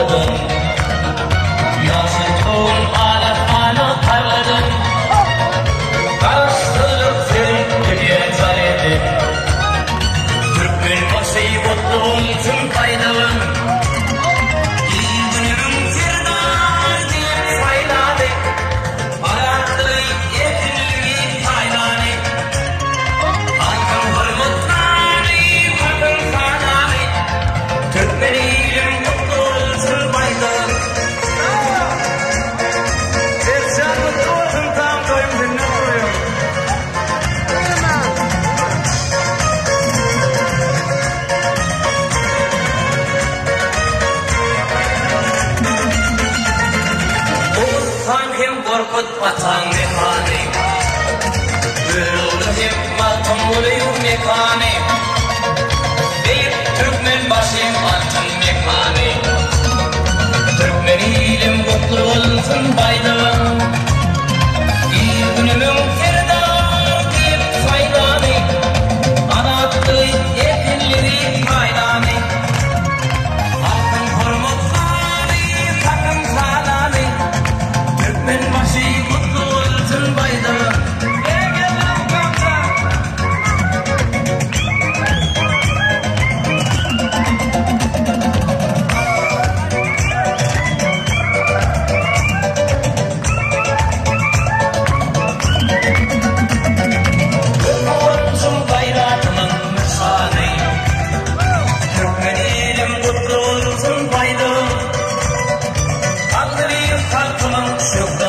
parladım. Yaşı toğun ala ala parladım. Karıştırıp zevk diye zannettim. Türkmen başı mutlu olsun faydalı. Korkut vatan mekane, gülüldü himmatam oluyor mekane. Deyip Türkmen başım altın mekane. Türkmen ilim mutlu olsun baydalım. İyi günümün kirdar deyip faydane. Anattı yetinleri faydane. Halkın hormatları takım salane. Türkmen başı mutlu olsun baydalım. Halkımın